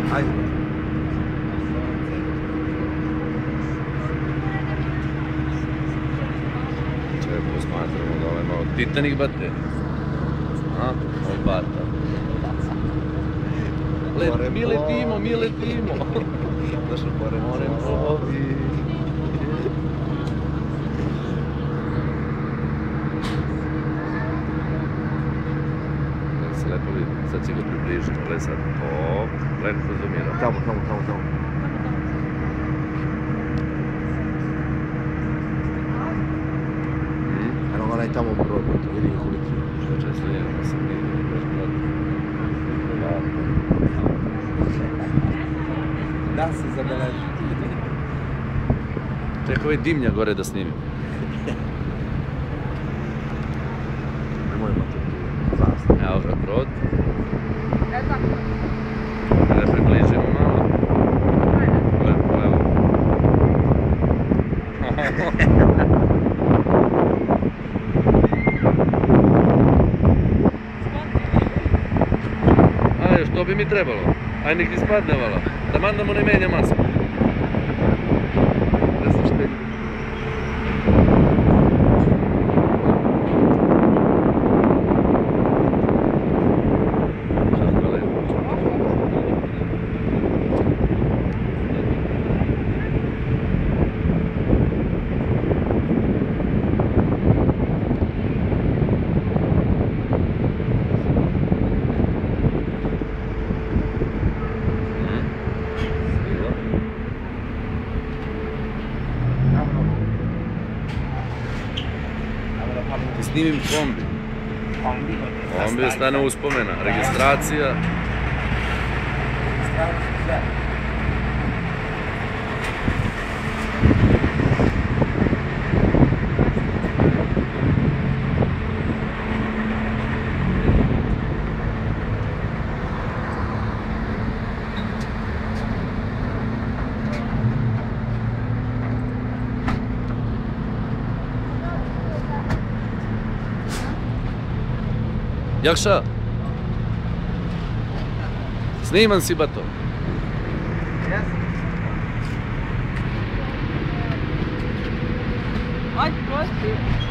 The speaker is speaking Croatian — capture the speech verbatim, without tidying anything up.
Ajde. Čekaj, posmatramo dole malo. Titanik bate. A, ovo bata. Mi letimo, mi letimo. Došlo pored plovi. Se lepo vidi, sad će ga približiti, gle sad. Op, gle kako zoomira. Tamo, tamo, tamo, tamo. Eno onaj tamo brod, to vidi koliki. Što često njega sam vidio, baš brod. Da se zabeleži. Čekaj, ovaj dimnja gore da snimim. Nemojmo to tu zastav. Evo ga brod. Da približimo malo. Lepo, evo. Ajde, što bi mi trebalo? Aj nek ispadne vala. Da mandamo ne menja masku. Ne znam što je. Kako lepo. I snimim kombi. Kombi ostane uspomena. Registracija. Jakša? Sniman si bato? Ajde, prosti.